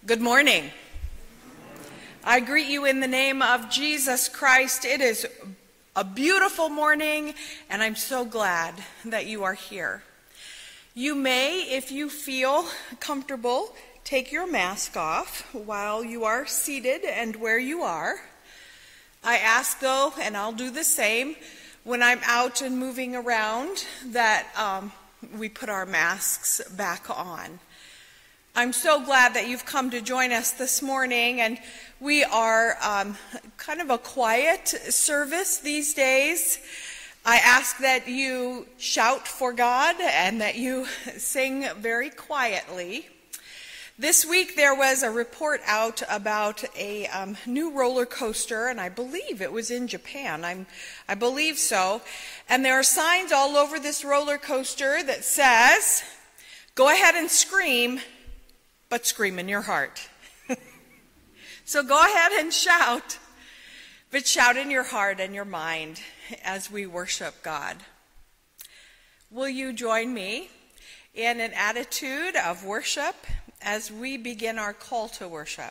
Good morning. I greet you in the name of Jesus Christ. It is a beautiful morning, and I'm so glad that you are here. You may, if you feel comfortable, take your mask off while you are seated and where you are. I ask, though, and I'll do the same, when I'm out and moving around, that we put our masks back on. I'm so glad that you've come to join us this morning, and we are kind of a quiet service these days. I ask that you shout for God and that you sing very quietly. This week there was a report out about a new roller coaster, and I believe it was in Japan. I believe so. And there are signs all over this roller coaster that says, "Go ahead and scream, but scream in your heart." So go ahead and shout, but shout in your heart and your mind as we worship God. Will you join me in an attitude of worship as we begin our call to worship?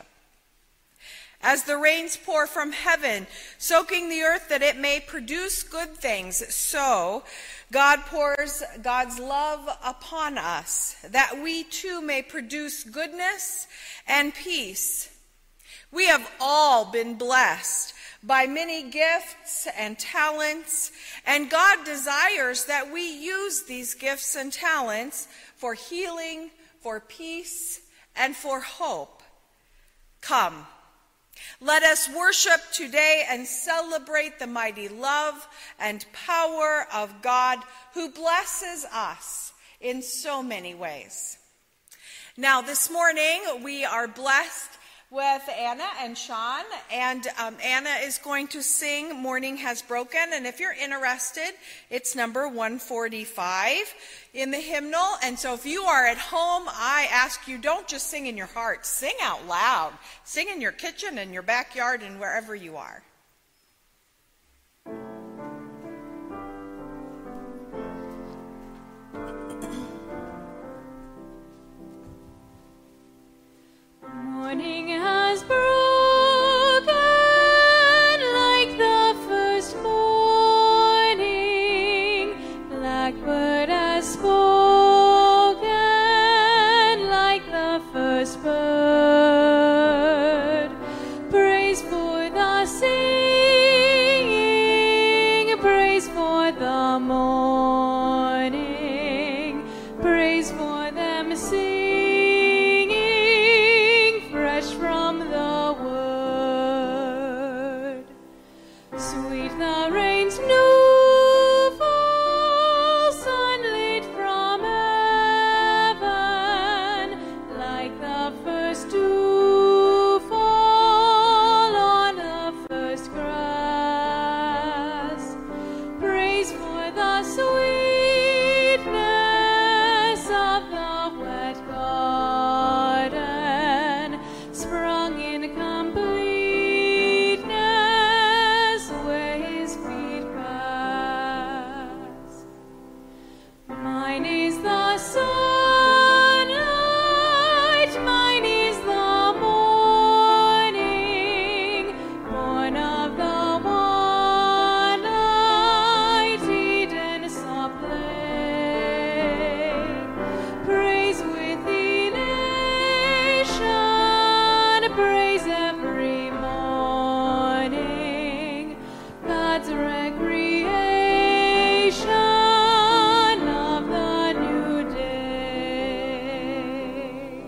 As the rains pour from heaven, soaking the earth that it may produce good things, so God pours God's love upon us, that we too may produce goodness and peace. We have all been blessed by many gifts and talents, and God desires that we use these gifts and talents for healing, for peace, and for hope. Come, let us worship today and celebrate the mighty love and power of God who blesses us in so many ways. Now, this morning we are blessed with Anna and Sean, and Anna is going to sing "Morning Has Broken," and if you're interested, it's number 145 in the hymnal. And so if you are at home, I ask you, don't just sing in your heart, sing out loud. Sing in your kitchen and your backyard and wherever you are. Morning has broken like the first morning. Blackbird has spoken like the first bird. Praise for the singing, praise for the morning, praise for them singing from the word. Sweet the rain's new fall, sunlit from heaven, like the first dew fall on the first grass. Praise for the sweetness of the wet garden, sprung in completeness where his feet pass. Mine is the sunlight, mine is the morning, born of the one light, Eden saw play. Praise with elation, praise every morning, God's recreation of the new day.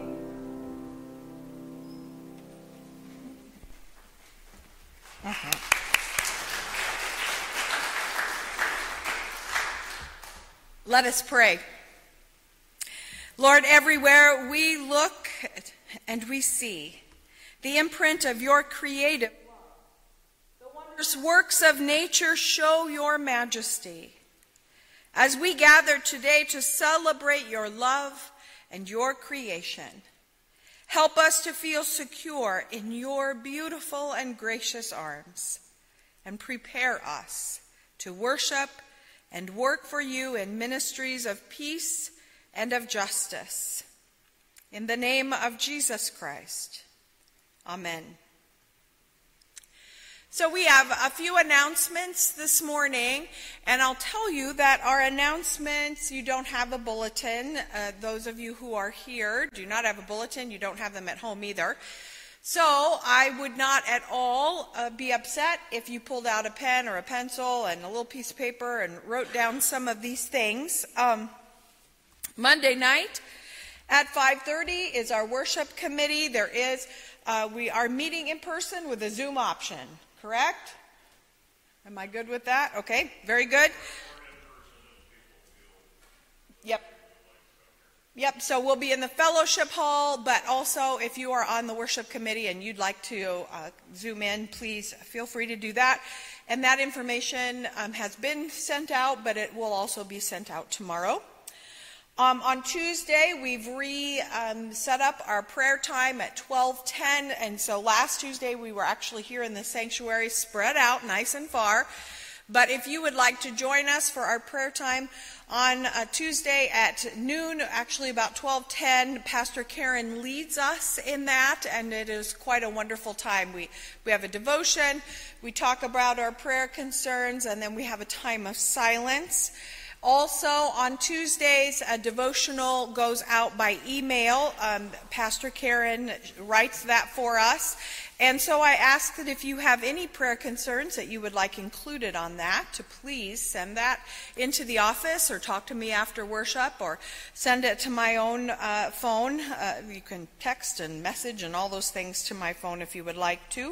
Let us pray. Lord, everywhere we look and we see the imprint of your creative love, the wondrous works of nature show your majesty. As we gather today to celebrate your love and your creation, help us to feel secure in your beautiful and gracious arms, and prepare us to worship and work for you in ministries of peace and of justice. In the name of Jesus Christ. Amen. So we have a few announcements this morning, and I'll tell you that our announcements, you don't have a bulletin. Those of you who are here do not have a bulletin. You don't have them at home either. So I would not at all be upset if you pulled out a pen or a pencil and a little piece of paper and wrote down some of these things. Monday night at 5:30 is our worship committee. We are meeting in person with a Zoom option, correct? Am I good with that? Okay, very good. Yep, so we'll be in the fellowship hall, but also if you are on the worship committee and you'd like to Zoom in, please feel free to do that. And that information has been sent out, but it will also be sent out tomorrow. On Tuesday, we've set up our prayer time at 12:10, and so last Tuesday we were actually here in the sanctuary, spread out nice and far. But if you would like to join us for our prayer time on Tuesday at noon, actually about 12:10, Pastor Karen leads us in that, and it is quite a wonderful time. We have a devotion, we talk about our prayer concerns, and then we have a time of silence. Also, on Tuesdays, a devotional goes out by email. Pastor Karen writes that for us. And so I ask that if you have any prayer concerns that you would like included on that, to please send that into the office or talk to me after worship or send it to my own phone. You can text and message and all those things to my phone if you would like to.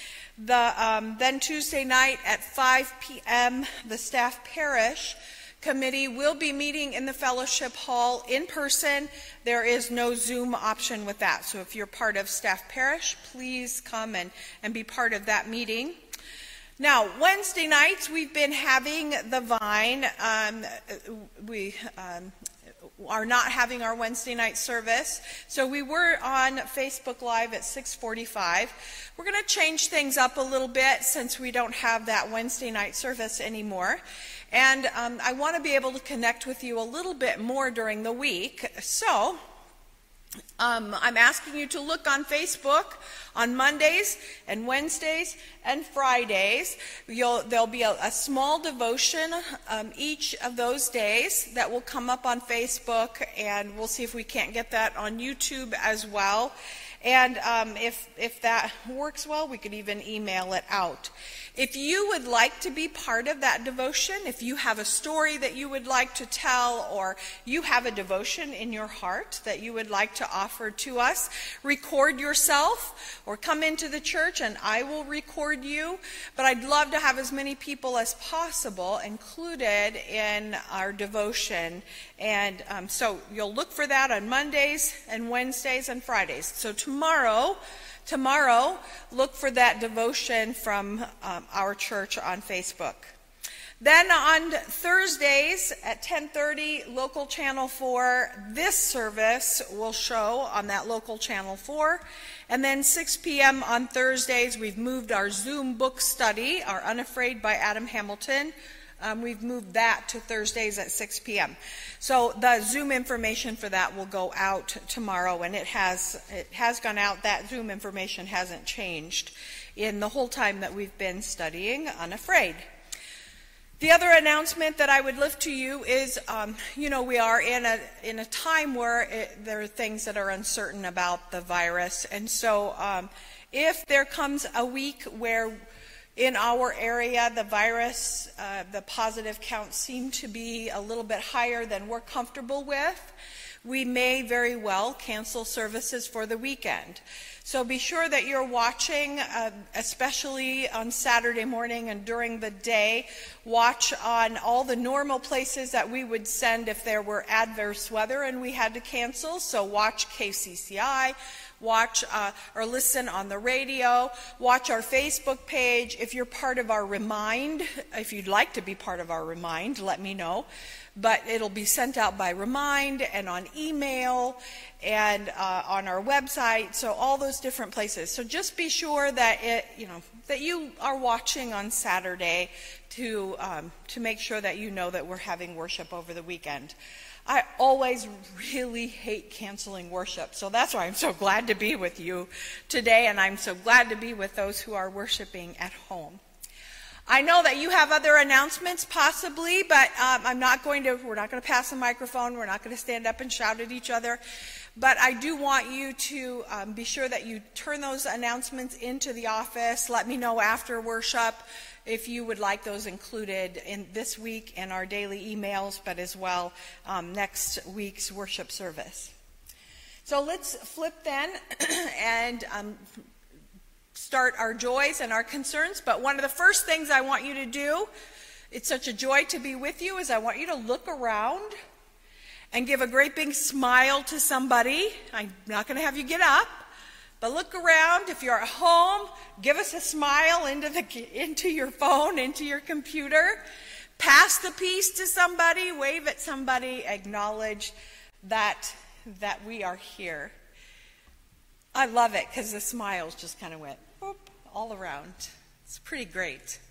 Then Tuesday night at 5 p.m., the staff parish committee will be meeting in the fellowship hall in person. There is no Zoom option with that. So if you're part of staff parish, please come and be part of that meeting. Now, Wednesday nights, we've been having the Vine. We are not having our Wednesday night service. So we were on Facebook Live at 6:45. We're going to change things up a little bit since we don't have that Wednesday night service anymore. And I want to be able to connect with you a little bit more during the week. So I'm asking you to look on Facebook on Mondays and Wednesdays and Fridays. There'll be a small devotion each of those days that will come up on Facebook, and we'll see if we can't get that on YouTube as well. And if that works well, we could even email it out. If you would like to be part of that devotion, if you have a story that you would like to tell, or you have a devotion in your heart that you would like to offer to us, record yourself or come into the church and I will record you. But I'd love to have as many people as possible included in our devotion. And so you'll look for that on Mondays and Wednesdays and Fridays. So tomorrow, look for that devotion from our church on Facebook. Then on Thursdays at 10:30, local channel 4, this service will show on that local channel 4. And then 6 p.m. on Thursdays, we've moved our Zoom book study, our Unafraid by Adam Hamilton. We've moved that to Thursdays at 6 p.m. So the Zoom information for that will go out tomorrow, and it has gone out. That Zoom information hasn't changed in the whole time that we've been studying Unafraid. The other announcement that I would lift to you is, we are in a time where there are things that are uncertain about the virus, and so if there comes a week where in our area, the virus, the positive counts seem to be a little bit higher than we're comfortable with, we may very well cancel services for the weekend. So be sure that you're watching, especially on Saturday morning and during the day. Watch on all the normal places that we would send if there were adverse weather and we had to cancel. So watch KCCI. Watch or listen on the radio, watch our Facebook page. If you're part of our Remind, if you'd like to be part of our Remind, let me know. But it'll be sent out by Remind and on email and on our website, so all those different places. So just be sure that that you are watching on Saturday to make sure that you know that we're having worship over the weekend. I always really hate canceling worship, so that's why I'm so glad to be with you today, and I'm so glad to be with those who are worshiping at home. I know that you have other announcements possibly, but we're not going to pass the microphone. We're not going to stand up and shout at each other. But I do want you to be sure that you turn those announcements into the office. Let me know after worship if you would like those included in this week in our daily emails, but as well next week's worship service. So let's flip then and start our joys and our concerns. But one of the first things I want you to do, it's such a joy to be with you, is I want you to look around and give a great big smile to somebody. I'm not going to have you get up, but look around. If you're at home, give us a smile into your phone, into your computer. Pass the peace to somebody, wave at somebody, acknowledge that we are here. I love it because the smiles just kind of went whoop, all around. It's pretty great.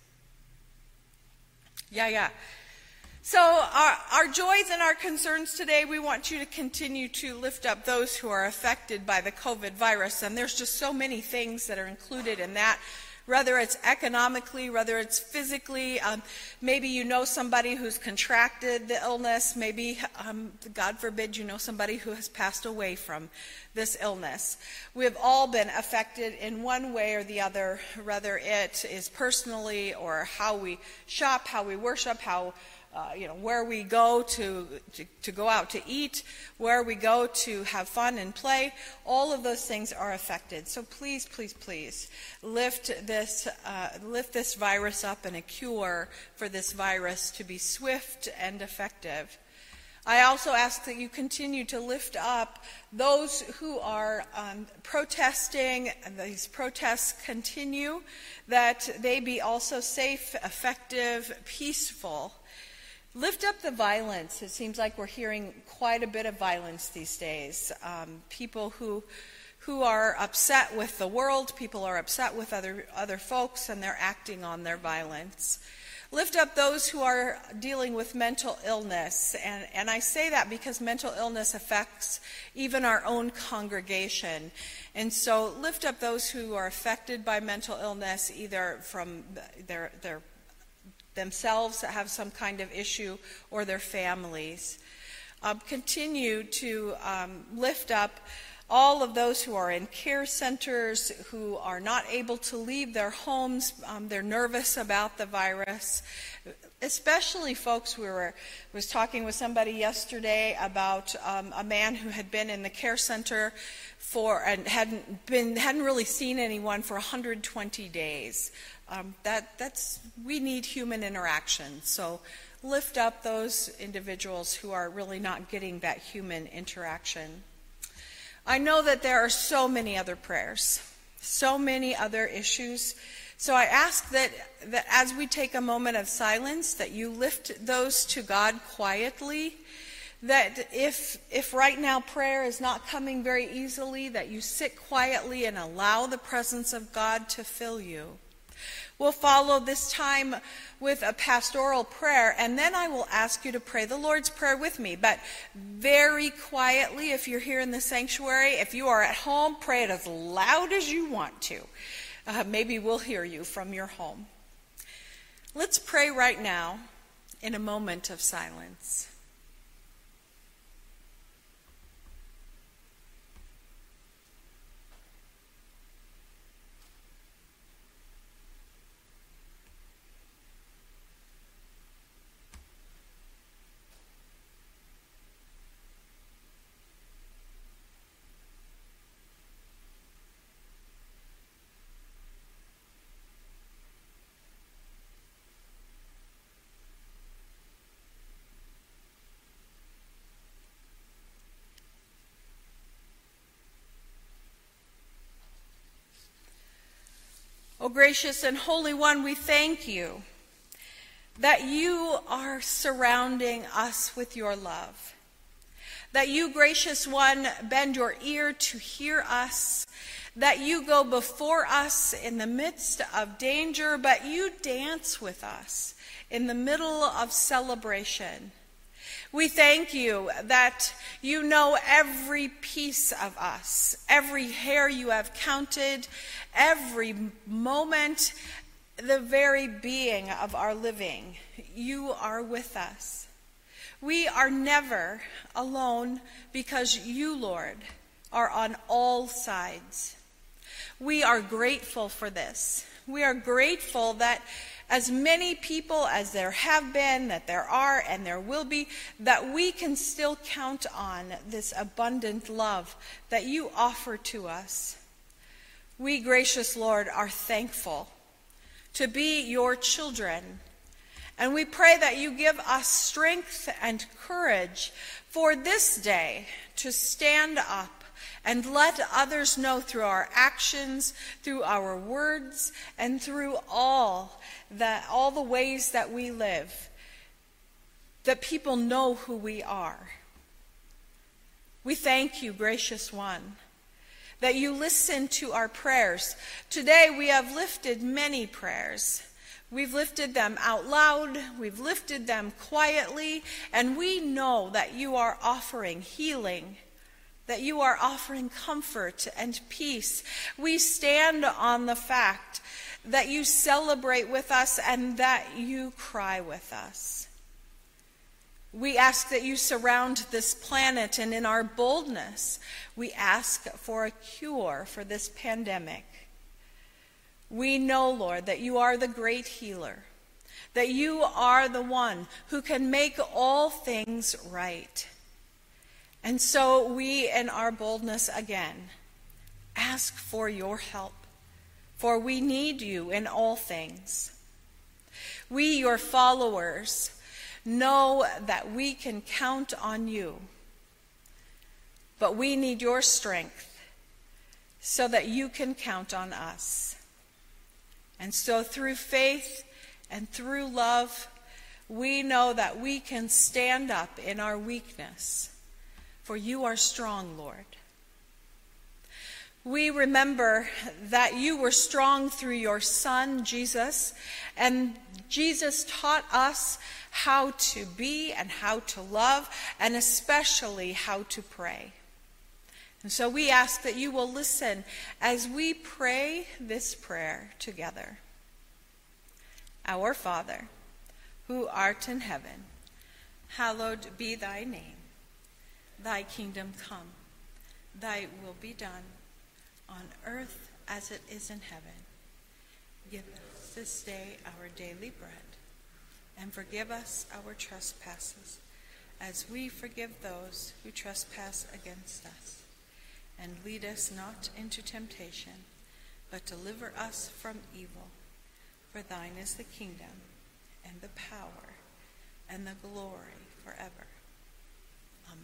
Yeah. So our joys and our concerns today, we want you to continue to lift up those who are affected by the COVID virus. And there's just so many things that are included in that, whether it's economically, whether it's physically. Maybe you know somebody who's contracted the illness. Maybe, God forbid, you know somebody who has passed away from this illness. We have all been affected in one way or the other, whether it is personally or how we shop, how we worship, how where we go to go out to eat, where we go to have fun and play. All of those things are affected. So please, please, please lift this virus up and a cure for this virus to be swift and effective. I also ask that you continue to lift up those who are protesting, and these protests continue, that they be also safe, effective, peaceful. Lift up the violence. It seems like we're hearing quite a bit of violence these days. People who are upset with the world, people are upset with other folks, and they're acting on their violence. Lift up those who are dealing with mental illness. And I say that because mental illness affects even our own congregation. And so lift up those who are affected by mental illness, either from their themselves that have some kind of issue or their families. Continue to lift up all of those who are in care centers, who are not able to leave their homes. They're nervous about the virus, especially folks. Was talking with somebody yesterday about a man who had been in the care center and hadn't really seen anyone for 120 days. We need human interaction. So lift up those individuals who are really not getting that human interaction. I know that there are so many other prayers, so many other issues. So I ask that as we take a moment of silence, that you lift those to God quietly. That if right now prayer is not coming very easily, that you sit quietly and allow the presence of God to fill you. We'll follow this time with a pastoral prayer, and then I will ask you to pray the Lord's Prayer with me, but very quietly if you're here in the sanctuary. If you are at home, pray it as loud as you want to. Maybe we'll hear you from your home. Let's pray right now in a moment of silence. O gracious and Holy One, we thank you that you are surrounding us with your love. That you, gracious one, bend your ear to hear us. That you go before us in the midst of danger, but you dance with us in the middle of celebration. We thank you that you know every piece of us, every hair you have counted, every moment, the very being of our living. You are with us. We are never alone because you, Lord, are on all sides. We are grateful for this. We are grateful that as many people as there have been, that there are, and there will be, that we can still count on this abundant love that you offer to us. We, gracious Lord, are thankful to be your children, and we pray that you give us strength and courage for this day to stand up and let others know through our actions, through our words, and through all the ways that we live, that people know who we are. We thank you, gracious one, that you listen to our prayers. Today we have lifted many prayers. We've lifted them out loud, we've lifted them quietly, and we know that you are offering healing, that you are offering comfort and peace. We stand on the fact that you celebrate with us and that you cry with us. We ask that you surround this planet, and in our boldness, we ask for a cure for this pandemic. We know, Lord, that you are the great healer, that you are the one who can make all things right. And so we, in our boldness again, ask for your help, for we need you in all things. We, your followers, know that we can count on you, but we need your strength so that you can count on us. And so through faith and through love, we know that we can stand up in our weakness, for you are strong, Lord. We remember that you were strong through your Son, Jesus, and Jesus taught us how to be and how to love, and especially how to pray. And so we ask that you will listen as we pray this prayer together. Our Father, who art in heaven, hallowed be thy name. Thy kingdom come, thy will be done, on earth as it is in heaven. Give us this day our daily bread, and forgive us our trespasses, as we forgive those who trespass against us. And lead us not into temptation, but deliver us from evil. For thine is the kingdom, and the power, and the glory forever. Amen.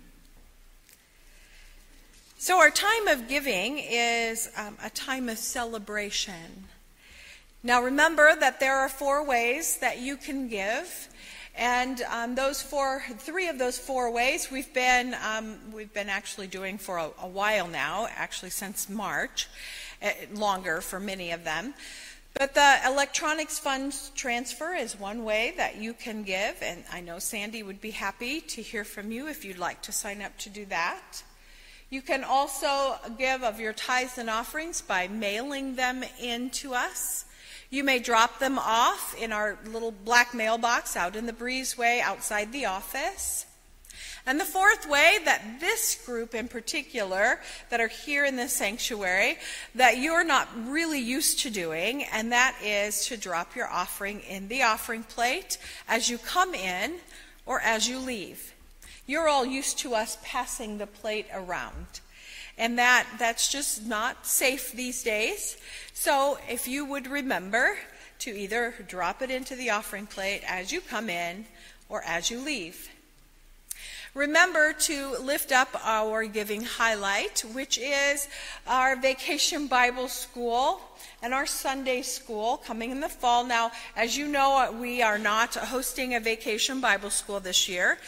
So our time of giving is a time of celebration. Now remember that there are 4 ways that you can give. And three of those 4 ways we've been actually doing for a while now, actually since March, longer for many of them. But the electronics funds transfer is one way that you can give, and I know Sandy would be happy to hear from you if you'd like to sign up to do that. You can also give of your tithes and offerings by mailing them in to us. You may drop them off in our little black mailbox out in the breezeway outside the office. And the 4th way that this group in particular that are here in this sanctuary that you're not really used to doing, and that is to drop your offering in the offering plate as you come in or as you leave. You're all used to us passing the plate around. And that's just not safe these days. So if you would remember to either drop it into the offering plate as you come in or as you leave. Remember to lift up our giving highlight, which is our Vacation Bible School and our Sunday School coming in the fall. Now, as you know, we are not hosting a Vacation Bible School this year,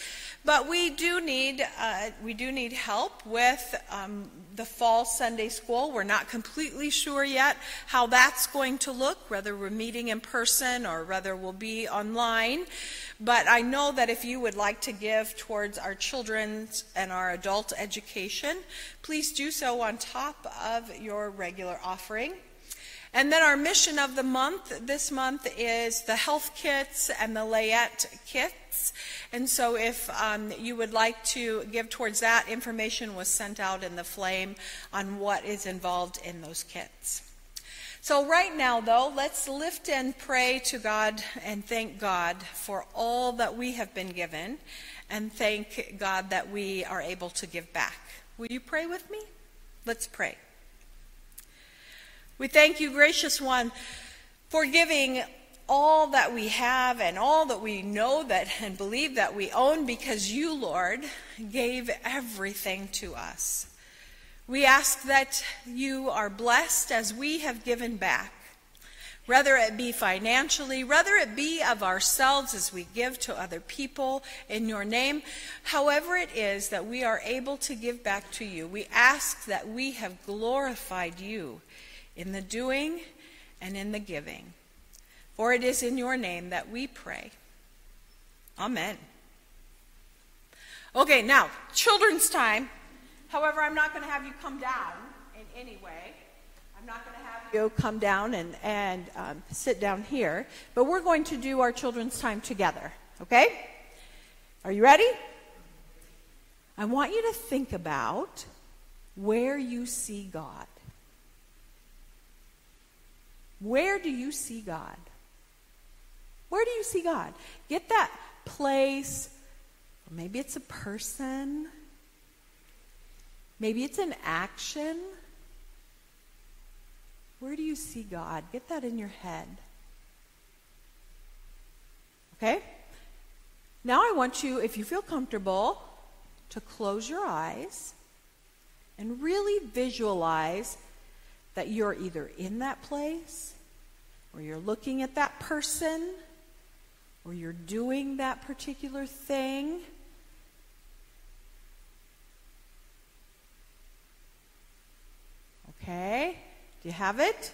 But we do need help with the fall Sunday school. We're not completely sure yet how that's going to look, whether we're meeting in person or whether we'll be online. But I know that if you would like to give towards our children's and our adult education, please do so on top of your regular offering. And then our mission of the month, this month, is the health kits and the layette kits. And so if you would like to give towards that, information was sent out in the flame on what is involved in those kits. So right now, though, let's lift and pray to God and thank God for all that we have been given, and thank God that we are able to give back. Will you pray with me? Let's pray. We thank you, gracious one, for giving all that we have and all that we know that and believe that we own, because you, Lord, gave everything to us. We ask that you are blessed as we have given back, whether it be financially, whether it be of ourselves as we give to other people in your name, however it is that we are able to give back to you. We ask that we have glorified you in the doing and in the giving. For it is in your name that we pray. Amen. Okay, now, children's time. However, I'm not going to have you come down in any way. I'm not going to have you come down and sit down here. But we're going to do our children's time together. Okay? Are you ready? I want you to think about where you see God. Where do you see God? Where do you see God? Get that place. Or maybe it's a person. Maybe it's an action. Where do you see God? Get that in your head. Okay? Now I want you, if you feel comfortable, to close your eyes and really visualize that you're either in that place, or you're looking at that person, or you're doing that particular thing. Okay? Do you have it?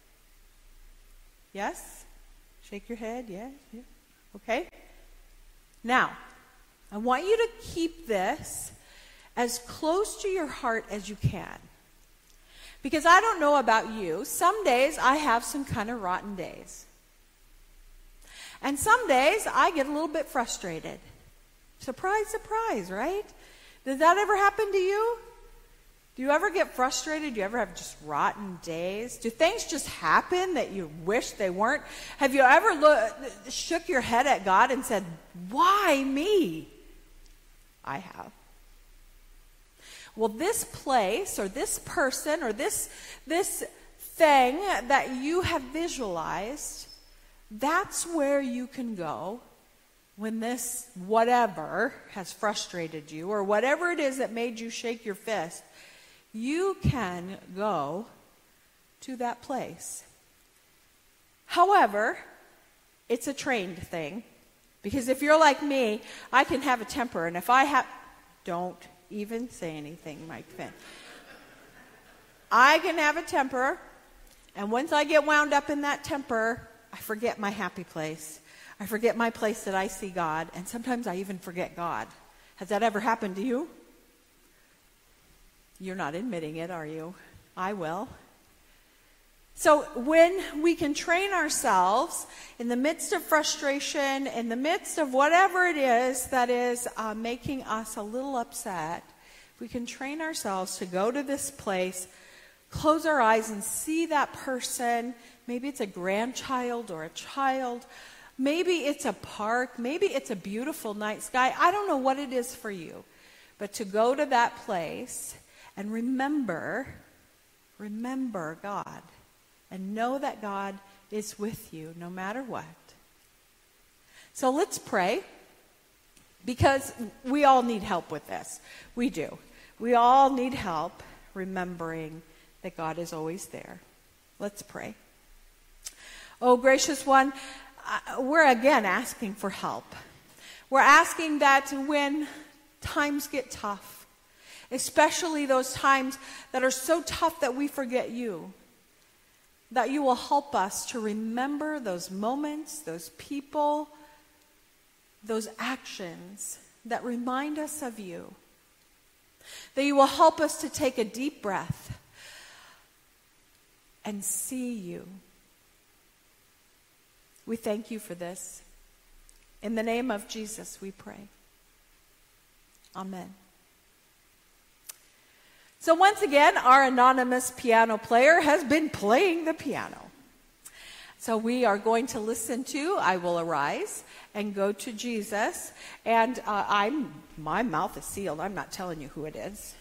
Yes? Shake your head, yes? Yeah. Okay? Now, I want you to keep this as close to your heart as you can. Because I don't know about you, some days I have some kind of rotten days. And some days I get a little bit frustrated. Surprise, surprise, right? Does that ever happen to you? Do you ever get frustrated? Do you ever have just rotten days? Do things just happen that you wish they weren't? Have you ever shook your head at God and said, why me? I have. Well, this place or this person or this thing that you have visualized, that's where you can go when this whatever has frustrated you, or whatever it is that made you shake your fist. You can go to that place. However, it's a trained thing, because if you're like me, I can have a temper, and if I have, don't even say anything, Mike Finn. I can have a temper, and once I get wound up in that temper, I forget my happy place. I forget my place that I see God, and sometimes I even forget God. Has that ever happened to you? You're not admitting it, are you? I will. So when we can train ourselves in the midst of frustration, in the midst of whatever it is that is making us a little upset, we can train ourselves to go to this place, close our eyes and see that person. Maybe it's a grandchild or a child. Maybe it's a park. Maybe it's a beautiful night sky. I don't know what it is for you. But to go to that place and remember God. And know that God is with you no matter what. So let's pray, because we all need help with this. We do. We all need help remembering that God is always there. Let's pray. Oh, gracious one, we're again asking for help. We're asking that when times get tough, especially those times that are so tough that we forget you, that you will help us to remember those moments, those people, those actions that remind us of you. That you will help us to take a deep breath and see you. We thank you for this. In the name of Jesus, we pray. Amen. So once again, our anonymous piano player has been playing the piano. So we are going to listen to I Will Arise and Go to Jesus. And my mouth is sealed. I'm not telling you who it is.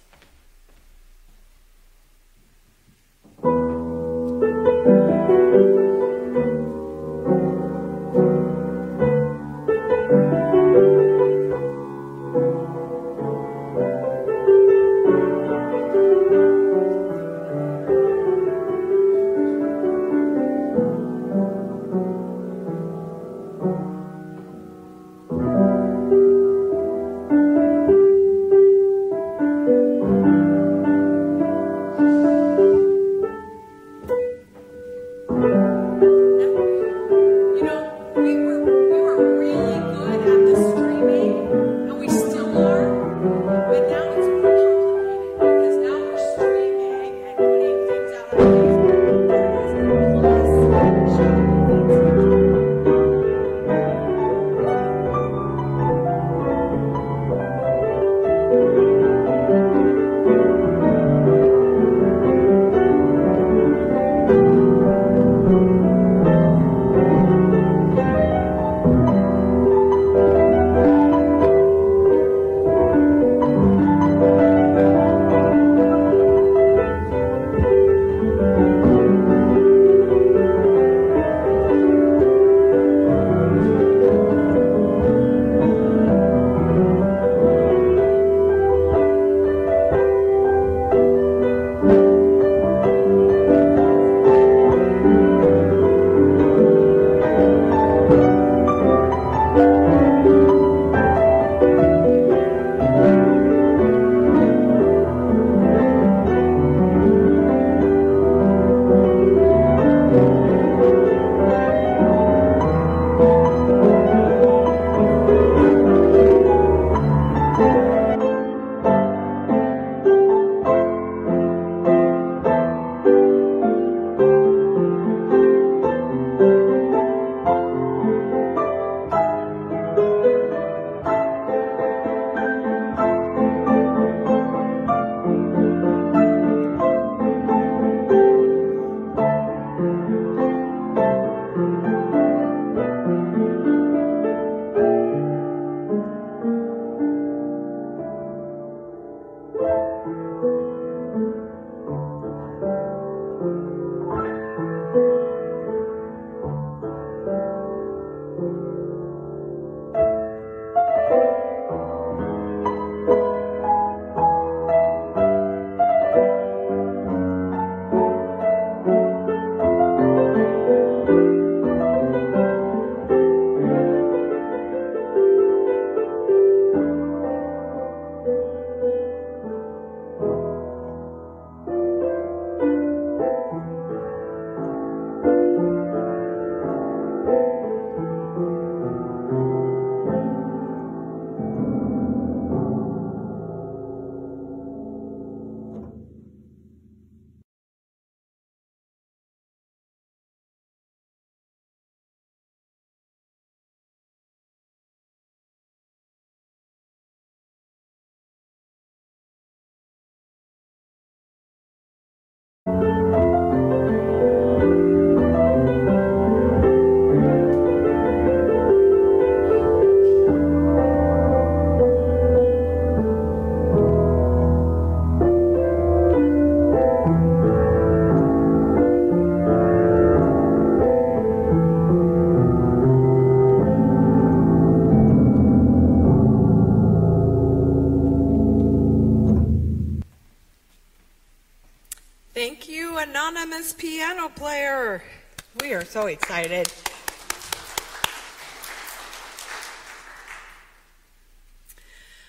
Thank you, anonymous piano player. We are so excited. Our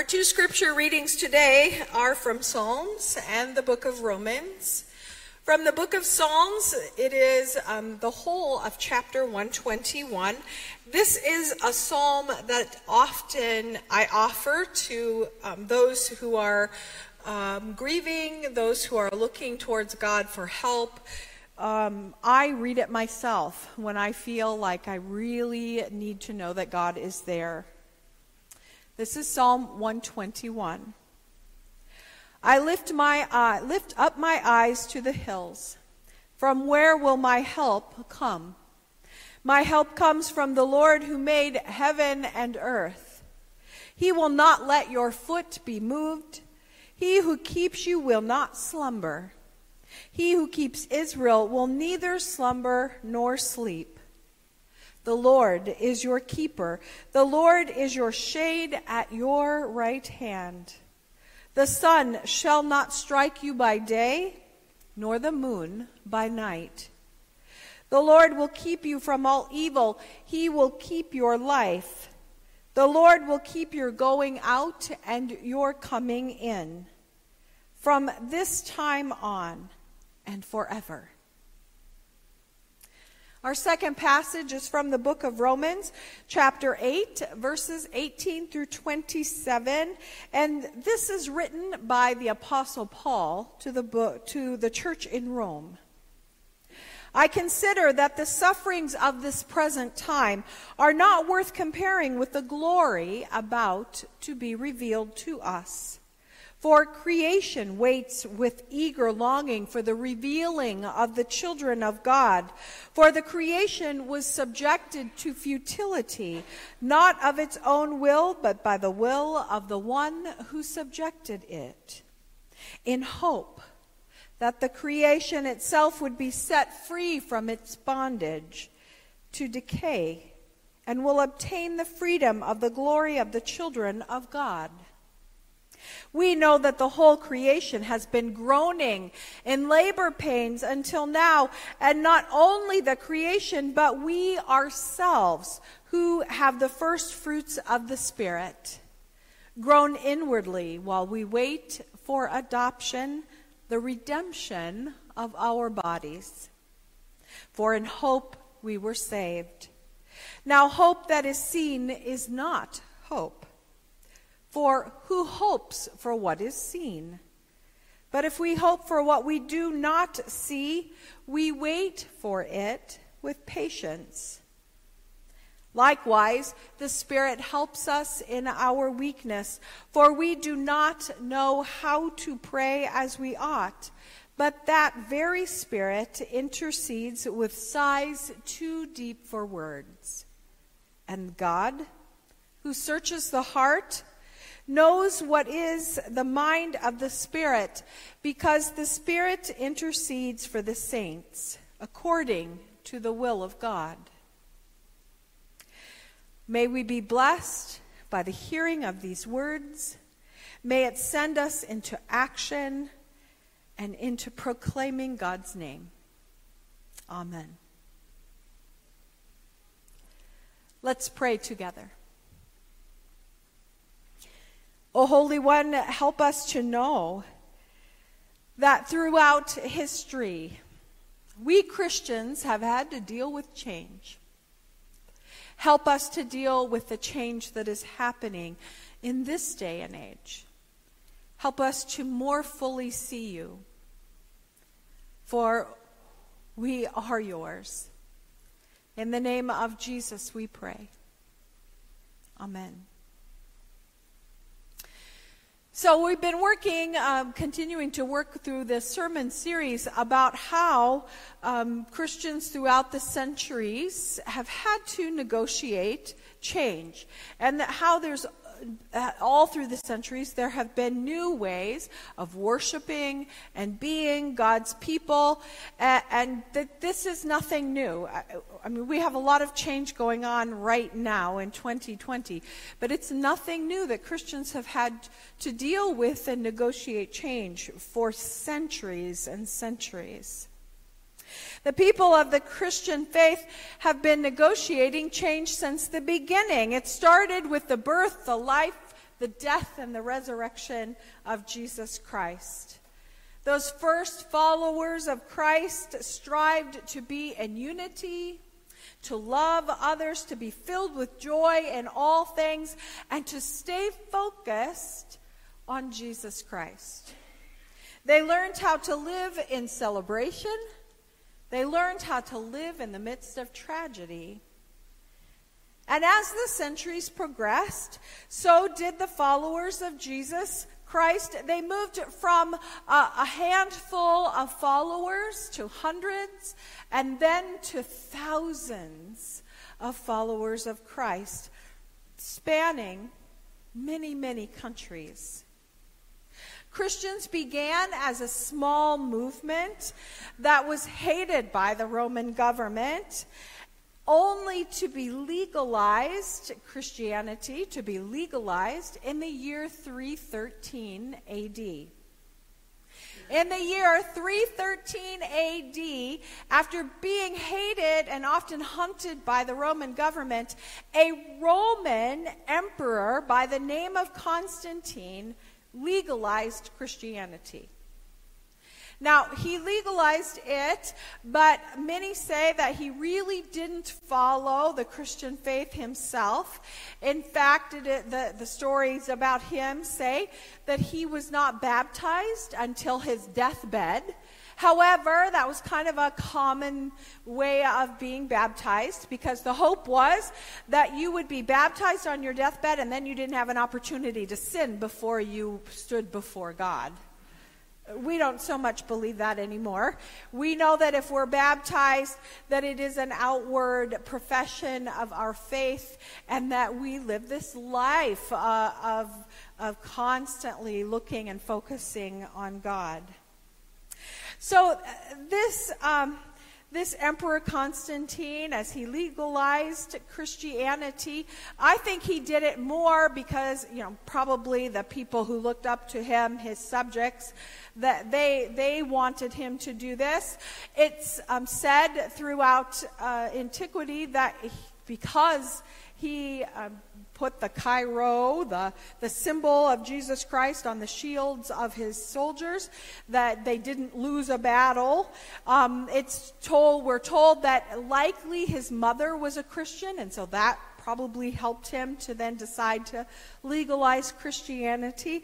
two scripture readings today are from Psalms and the book of Romans. From the book of Psalms, it is the whole of chapter 121. This is a psalm that often I offer to those who are grieving, those who are looking towards God for help. I read it myself when I feel like I really need to know that God is there. This is Psalm 121. I lift up my eyes to the hills. From where will my help come? My help comes from the Lord who made heaven and earth. He will not let your foot be moved. He who keeps you will not slumber. He who keeps Israel will neither slumber nor sleep. The Lord is your keeper. The Lord is your shade at your right hand. The sun shall not strike you by day, nor the moon by night. The Lord will keep you from all evil. He will keep your life. The Lord will keep your going out and your coming in, from this time on and forever. Our second passage is from the book of Romans, chapter 8, verses 18 through 27. And this is written by the Apostle Paul to the church in Rome. I consider that the sufferings of this present time are not worth comparing with the glory about to be revealed to us. For creation waits with eager longing for the revealing of the children of God. For the creation was subjected to futility, not of its own will, but by the will of the one who subjected it, in hope that the creation itself would be set free from its bondage to decay and will obtain the freedom of the glory of the children of God. We know that the whole creation has been groaning in labor pains until now, and not only the creation, but we ourselves who have the first fruits of the Spirit, groan inwardly while we wait for adoption, the redemption of our bodies. For in hope we were saved. Now hope that is seen is not hope. For who hopes for what is seen? But if we hope for what we do not see, we wait for it with patience. Likewise, the Spirit helps us in our weakness, for we do not know how to pray as we ought, but that very Spirit intercedes with sighs too deep for words. And God, who searches the heart, knows what is the mind of the Spirit, because the Spirit intercedes for the saints according to the will of God. May we be blessed by the hearing of these words. May it send us into action and into proclaiming God's name. Amen. Let's pray together. O Holy One, help us to know that throughout history, we Christians have had to deal with change. Help us to deal with the change that is happening in this day and age. Help us to more fully see you, for we are yours. In the name of Jesus we pray. Amen. So we've been continuing to work through this sermon series about how Christians throughout the centuries have had to negotiate change, and that how there's all through the centuries there have been new ways of worshiping and being God's people, and that this is nothing new. I mean, we have a lot of change going on right now in 2020, but it's nothing new that Christians have had to deal with and negotiate change for centuries and centuries. The people of the Christian faith have been negotiating change since the beginning. It started with the birth, the life, the death and the resurrection of Jesus Christ. Those first followers of Christ strived to be in unity, to love others, to be filled with joy in all things, and to stay focused on Jesus Christ. They learned how to live in celebration. They learned how to live in the midst of tragedy. And as the centuries progressed, so did the followers of Jesus Christ. They moved from a handful of followers to hundreds, and then to thousands of followers of Christ, spanning many, many countries. Christians began as a small movement that was hated by the Roman government, only to be legalized, Christianity to be legalized in the year 313 AD. In the year 313 AD, after being hated and often hunted by the Roman government, a Roman emperor by the name of Constantine legalized Christianity. Now, he legalized it, but many say that he really didn't follow the Christian faith himself. In fact, the stories about him say that he was not baptized until his deathbed. However, that was kind of a common way of being baptized, because the hope was that you would be baptized on your deathbed and then you didn't have an opportunity to sin before you stood before God. We don't so much believe that anymore. We know that if we're baptized, that it is an outward profession of our faith, and that we live this life of constantly looking and focusing on God. So this Emperor Constantine, as he legalized Christianity, I think he did it more because, probably the people who looked up to him, his subjects, that they wanted him to do this. It's said throughout antiquity that because he put the Chi-Rho, the symbol of Jesus Christ, on the shields of his soldiers, that they didn't lose a battle. We're told that likely his mother was a Christian, and so that probably helped him to then decide to legalize Christianity.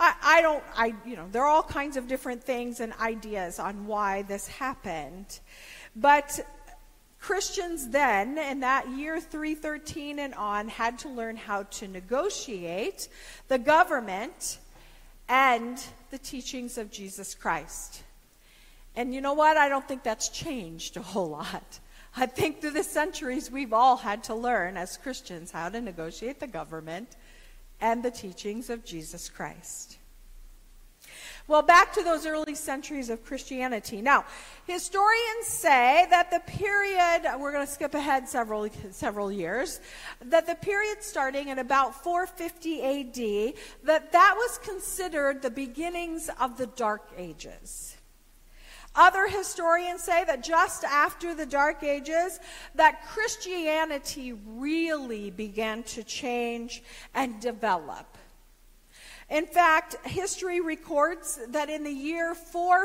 There are all kinds of different things and ideas on why this happened. But Christians then, in that year 313 and on, had to learn how to negotiate the government and the teachings of Jesus Christ. And you know what? I don't think that's changed a whole lot. I think through the centuries we've all had to learn as Christians how to negotiate the government and the teachings of Jesus Christ. Well, back to those early centuries of Christianity. Now, historians say that the period, we're going to skip ahead several years, that the period starting at about 450 AD, that was considered the beginnings of the Dark Ages. Other historians say that just after the Dark Ages, that Christianity really began to change and develop. In fact, history records that in the year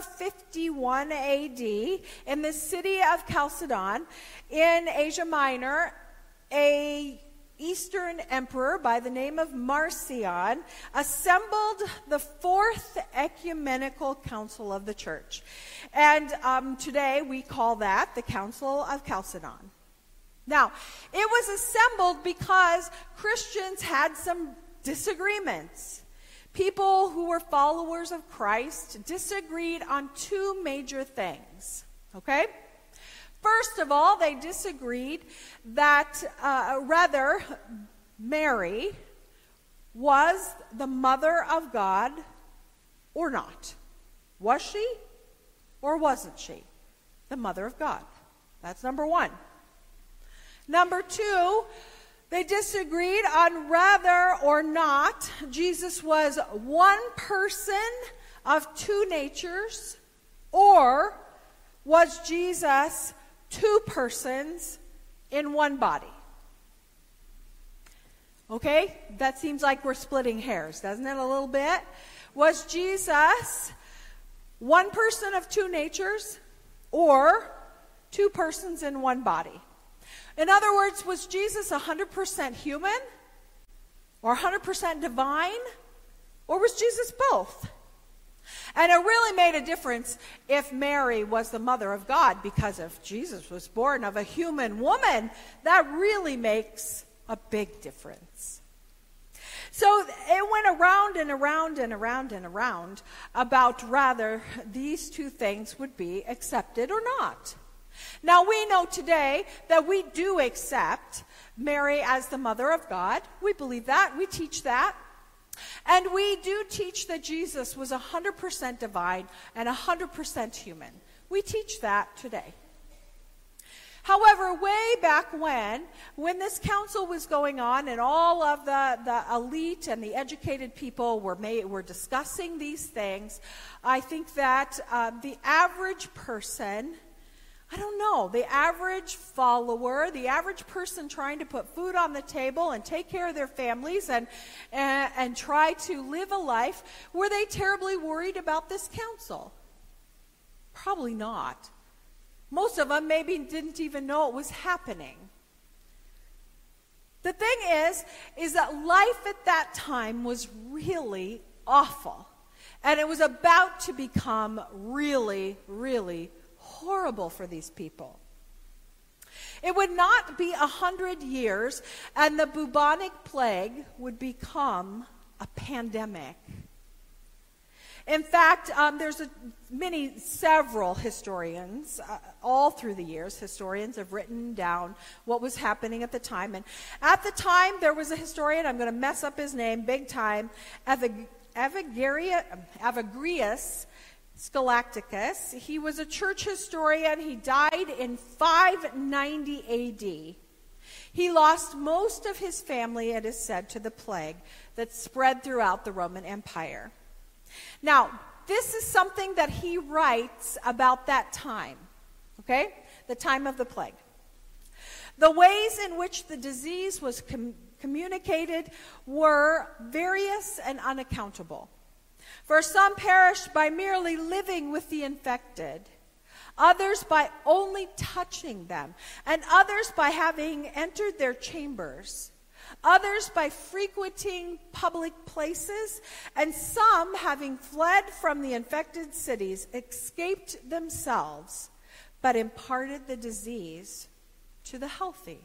451 AD, in the city of Chalcedon, in Asia Minor, a Eastern emperor by the name of Marcion assembled the Fourth Ecumenical Council of the Church. And today we call that the Council of Chalcedon. Now, it was assembled because Christians had some disagreements. People who were followers of Christ disagreed on two major things, okay? First of all, they disagreed that Mary was the mother of God or not. Was she or wasn't she the mother of God? That's number one. Number two, they disagreed on whether or not Jesus was one person of two natures, or was Jesus two persons in one body. Okay? That seems like we're splitting hairs, doesn't it, a little bit? Was Jesus one person of two natures or two persons in one body? In other words, was Jesus 100% human or 100% divine, or was Jesus both? And it really made a difference if Mary was the mother of God, because if Jesus was born of a human woman, that really makes a big difference. So it went around and around and around and around about whether these two things would be accepted or not. Now we know today that we do accept Mary as the mother of God. We believe that. We teach that. And we do teach that Jesus was 100% divine and 100% human. We teach that today. However, way back when this council was going on and all of the elite and the educated people were discussing these things, I think that the average person, I don't know, the average follower, the average person trying to put food on the table and take care of their families and try to live a life, were they terribly worried about this council? Probably not. Most of them maybe didn't even know it was happening. The thing is that life at that time was really awful. And it was about to become really, really horrible for these people. It would not be 100 years and the bubonic plague would become a pandemic. In fact, there's several historians, all through the years, historians have written down what was happening at the time. And at the time, there was a historian, I'm going to mess up his name big time, Evagrius Scholasticus. He was a church historian. He died in 590 A.D. He lost most of his family, it is said, to the plague that spread throughout the Roman Empire. Now, this is something that he writes about that time, okay? The time of the plague. The ways in which the disease was communicated were various and unaccountable. For some perished by merely living with the infected, others by only touching them, and others by having entered their chambers, others by frequenting public places, and some, having fled from the infected cities, escaped themselves, but imparted the disease to the healthy.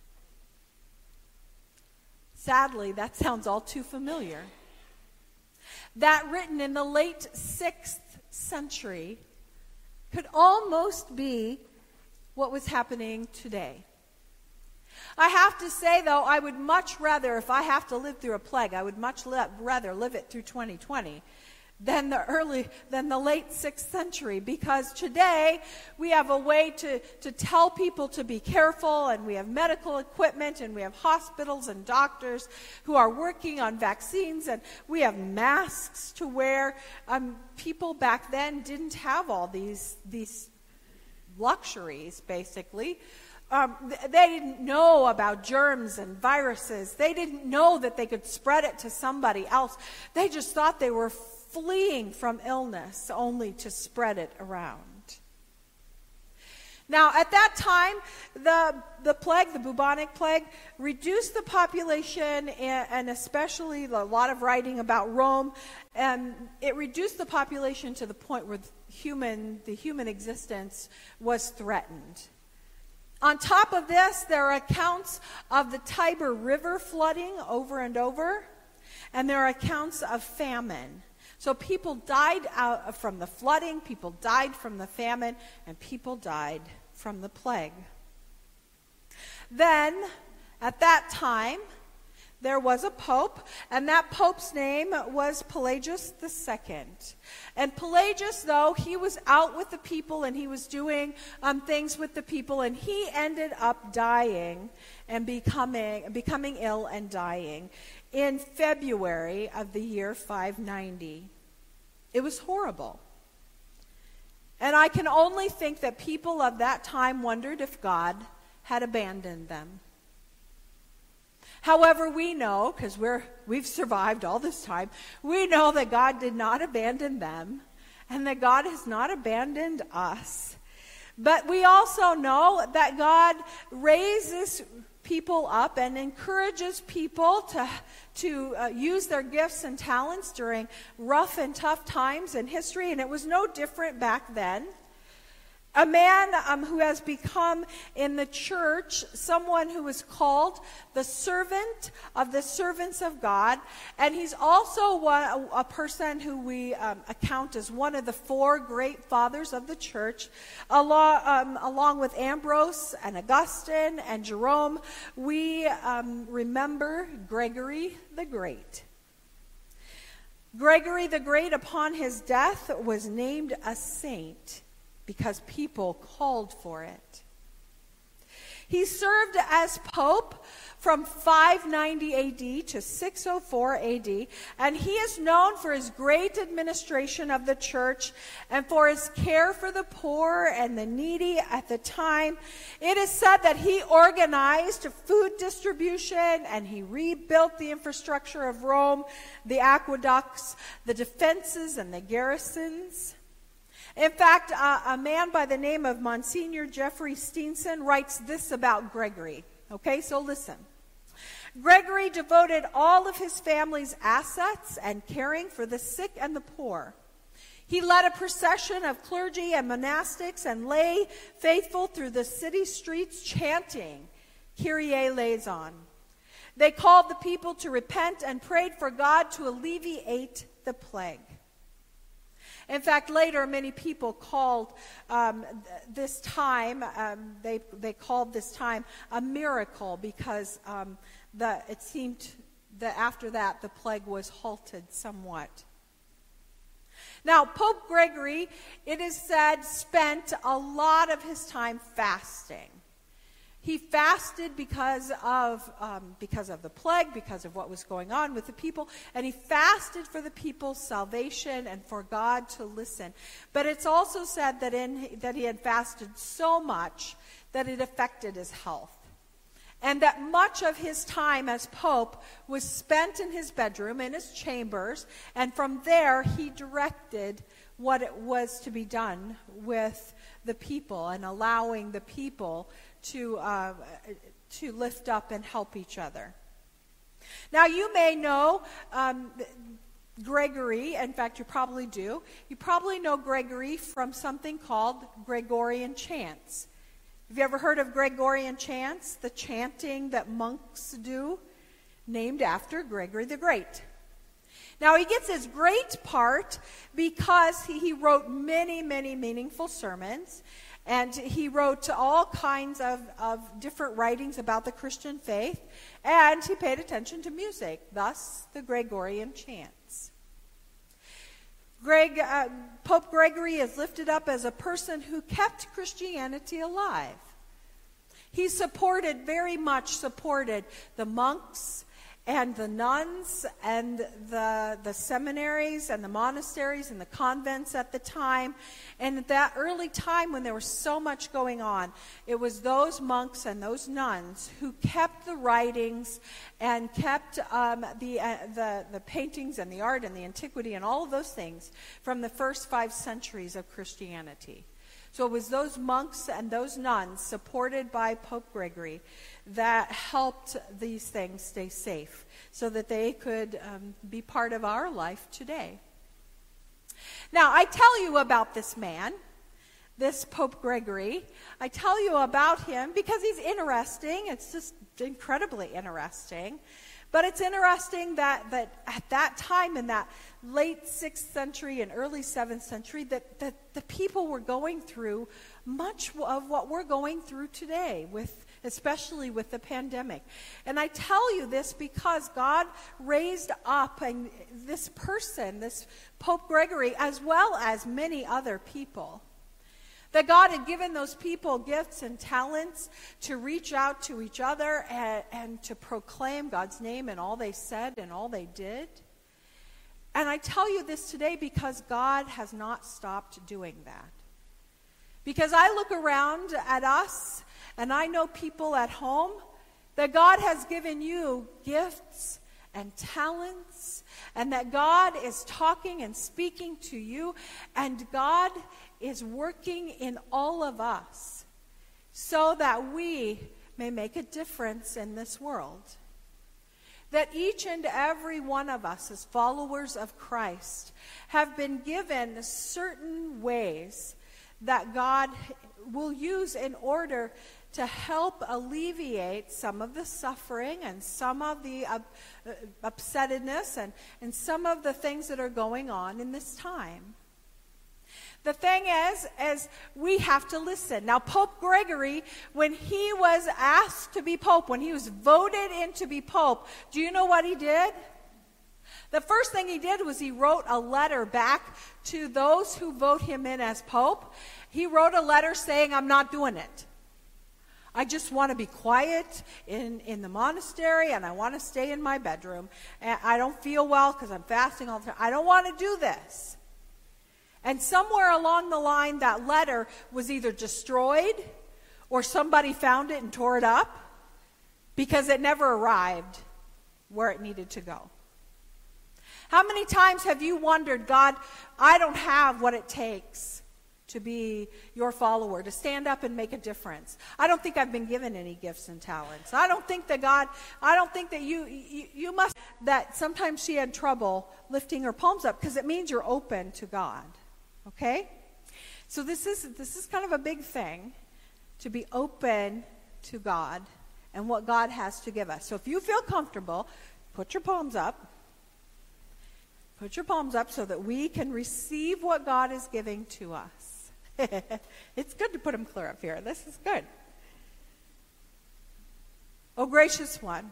Sadly, that sounds all too familiar. That, written in the late 6th century, could almost be what was happening today. I have to say, though, I would much rather, if I have to live through a plague, I would much rather live it through 2020 than the late 6th century, because today we have a way to tell people to be careful, and we have medical equipment, and we have hospitals and doctors who are working on vaccines, and we have masks to wear. People back then didn't have all these luxuries, basically. They didn't know about germs and viruses. They didn't know that they could spread it to somebody else. They just thought they were fleeing from illness only to spread it around. Now, at that time, the plague, the bubonic plague, reduced the population, and especially a lot of writing about Rome, and it reduced the population to the point where the human existence was threatened. On top of this, there are accounts of the Tiber River flooding over and over, and there are accounts of famine. So people died out from the flooding, people died from the famine, and people died from the plague. Then, at that time, there was a pope, and that pope's name was Pelagius II. And Pelagius, though, he was out with the people, and he was doing things with the people, and he ended up dying and becoming ill and dying in February of the year 590. It was horrible. And I can only think that people of that time wondered if God had abandoned them. However, we know, because we've survived all this time, we know that God did not abandon them and that God has not abandoned us. But we also know that God raises people up and encourages people to use their gifts and talents during rough and tough times in history, and it was no different back then. A man who has become in the church someone who is called the servant of the servants of God. And he's also a person who we account as one of the four great fathers of the church. Along with Ambrose and Augustine and Jerome, we remember Gregory the Great. Gregory the Great, upon his death, was named a saint because people called for it. He served as Pope from 590 AD to 604 AD, and he is known for his great administration of the church and for his care for the poor and the needy at the time. It is said that he organized food distribution and he rebuilt the infrastructure of Rome, the aqueducts, the defenses, and the garrisons. In fact, a man by the name of Monsignor Jeffrey Steenson writes this about Gregory. Okay, so listen. Gregory devoted all of his family's assets and caring for the sick and the poor. He led a procession of clergy and monastics and lay faithful through the city streets chanting, Kyrie eleison. They called the people to repent and prayed for God to alleviate the plague. In fact, later many people called this time, they called this time a miracle because it seemed that after that the plague was halted somewhat. Now, Pope Gregory, it is said, spent a lot of his time fasting. He fasted because of the plague, because of what was going on with the people, and he fasted for the people's salvation and for God to listen. But it's also said that he had fasted so much that it affected his health, and that much of his time as Pope was spent in his bedroom, in his chambers, and from there he directed what it was to be done with the people and allowing the people to lift up and help each other. Now, you may know Gregory. In fact, you probably do. You probably know Gregory from something called Gregorian chants. Have you ever heard of Gregorian chants? The chanting that monks do, named after Gregory the Great. Now, he gets his great part because he wrote many, many meaningful sermons. And he wrote all kinds of different writings about the Christian faith, and he paid attention to music, thus the Gregorian chants. Pope Gregory is lifted up as a person who kept Christianity alive. He very much supported the monks and the nuns and the seminaries and the monasteries and the convents at the time. And at that early time when there was so much going on, it was those monks and those nuns who kept the writings and kept the paintings and the art and the antiquity and all of those things from the first 5 centuries of Christianity. So it was those monks and those nuns, supported by Pope Gregory, that helped these things stay safe so that they could be part of our life today. Now, I tell you about this man, this Pope Gregory. I tell you about him because he's interesting. It's just incredibly interesting. But it's interesting that at that time, in that late 6th century and early 7th century, that the people were going through much of what we're going through today, especially with the pandemic. And I tell you this because God raised up this person, this Pope Gregory, as well as many other people. That God had given those people gifts and talents to reach out to each other and to proclaim God's name in all they said and all they did. And I tell you this today because God has not stopped doing that. Because I look around at us and I know people at home that God has given you gifts and talents, and that God is talking and speaking to you, and God is working in all of us so that we may make a difference in this world. That each and every one of us as followers of Christ have been given certain ways that God will use in order to help alleviate some of the suffering and some of the upsettedness and some of the things that are going on in this time. The thing is we have to listen. Now, Pope Gregory, when he was asked to be Pope, when he was voted in to be Pope, do you know what he did? The first thing he did was he wrote a letter back to those who vote him in as Pope. He wrote a letter saying, I'm not doing it. I just want to be quiet in the monastery, and I want to stay in my bedroom. And I don't feel well because I'm fasting all the time. I don't want to do this. And somewhere along the line, that letter was either destroyed or somebody found it and tore it up because it never arrived where it needed to go. How many times have you wondered, God, I don't have what it takes to be your follower, to stand up and make a difference. I don't think I've been given any gifts and talents. I don't think that God, I don't think that you must, that sometimes she had trouble lifting her palms up because it means you're open to God. Okay? So this is kind of a big thing, to be open to God and what God has to give us. So if you feel comfortable, put your palms up. Put your palms up so that we can receive what God is giving to us. It's good to put them clear up here. This is good. Oh, gracious one,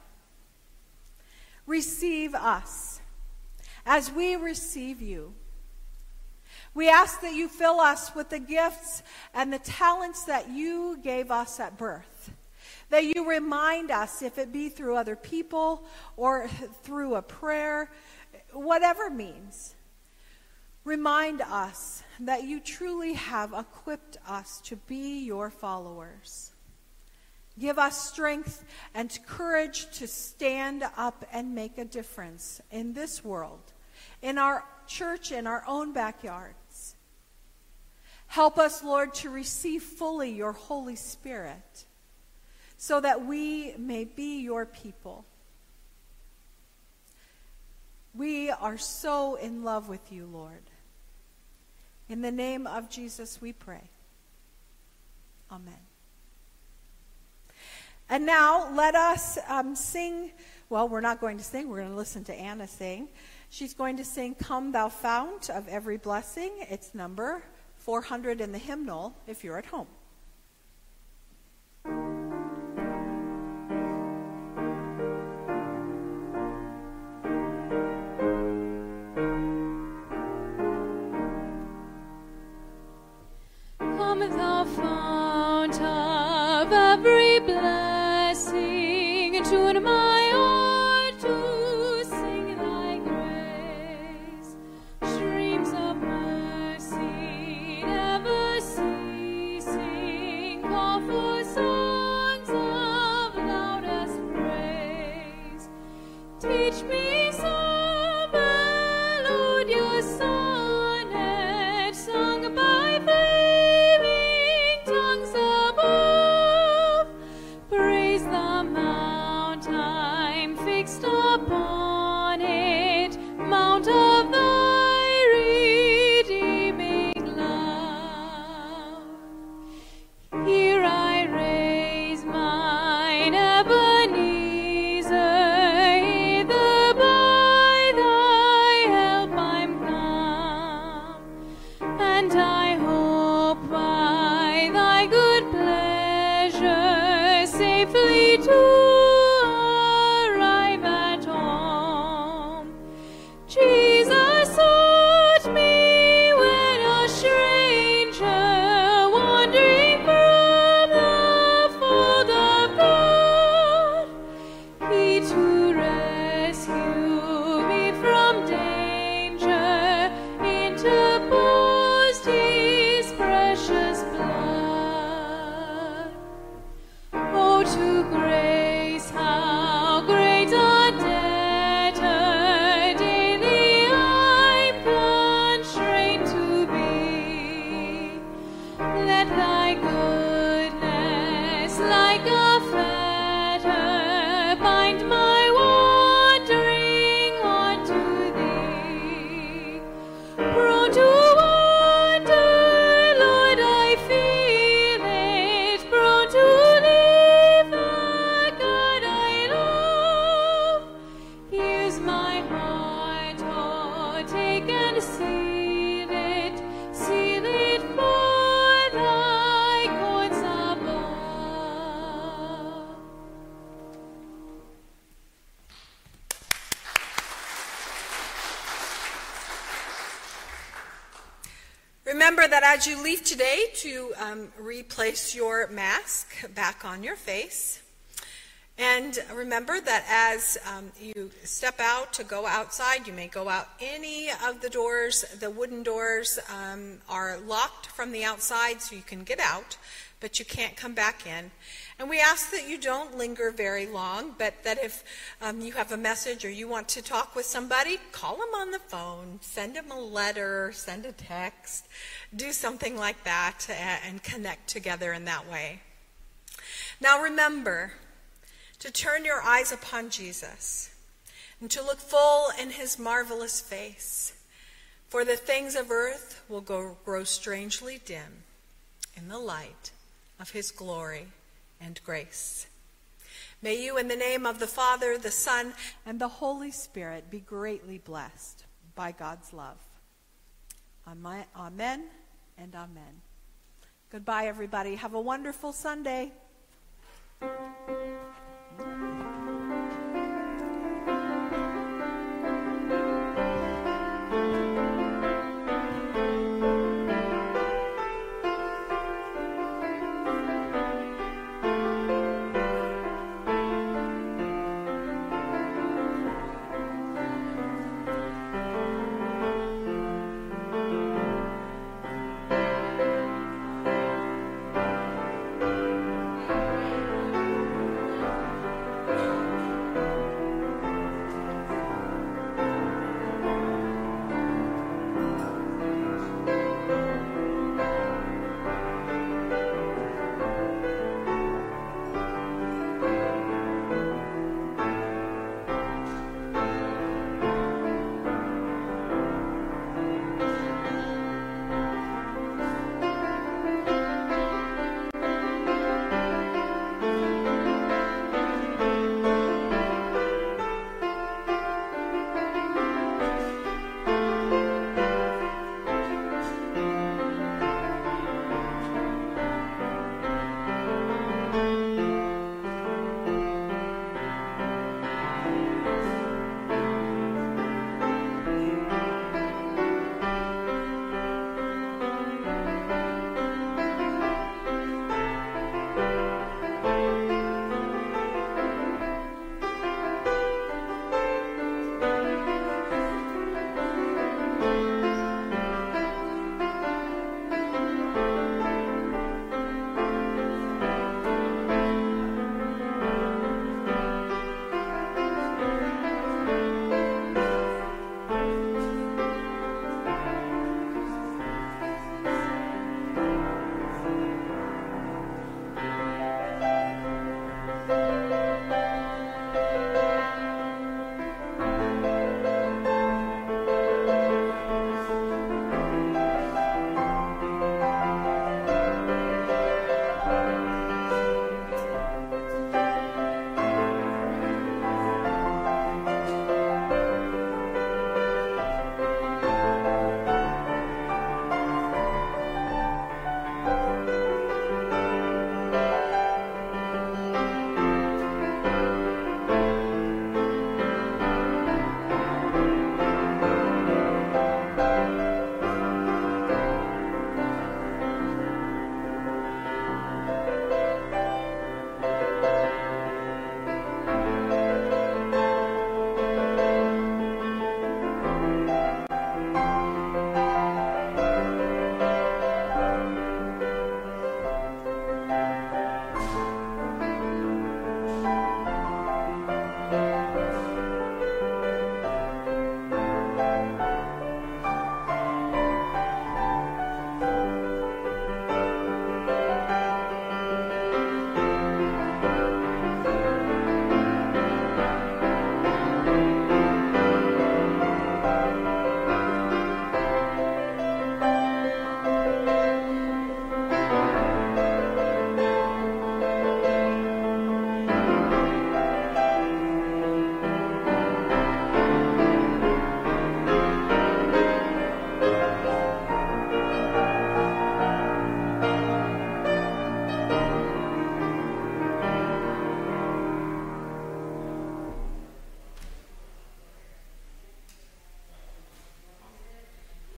receive us as we receive you. We ask that you fill us with the gifts and the talents that you gave us at birth. That you remind us, if it be through other people or through a prayer, whatever means, remind us that you truly have equipped us to be your followers. Give us strength and courage to stand up and make a difference in this world, in our church, in our own backyards. Help us, Lord, to receive fully your Holy Spirit so that we may be your people. We are so in love with you, Lord. In the name of Jesus we pray. Amen. And now let us sing. Well, we're not going to sing. We're going to listen to Anna sing. She's going to sing Come Thou Fount of Every Blessing. It's number 400 in the hymnal if you're at home. Come thou fount of every blessing, tune my heart to sing thy grace. Streams of mercy never ceasing, call for songs of loudest praise. Teach me some melodious sonnet sung by flaming tongues above. Praise the mount I'm fixed upon it, mount of thy redeeming love. Here I raise mine Ebenezer, hither by thy help I'm come, and I hope by thy good pleasure safely to arrive at home. Jesus sought me when a stranger, wandering from the fold of God. He to rescue me from danger interposed his precious blood. Oh, to remember that as you leave today to replace your mask back on your face. And remember that as you step out to go outside, you may go out any of the doors. The wooden doors are locked from the outside so you can get out, but you can't come back in. And we ask that you don't linger very long, but that if you have a message or you want to talk with somebody, call them on the phone, send them a letter, send a text, do something like that and connect together in that way. Now remember to turn your eyes upon Jesus and to look full in his marvelous face, for the things of earth will grow strangely dim in the light of his glory and grace. May you, in the name of the Father, the Son, and the Holy Spirit, be greatly blessed by God's love. Amen and amen. Goodbye, everybody. Have a wonderful Sunday.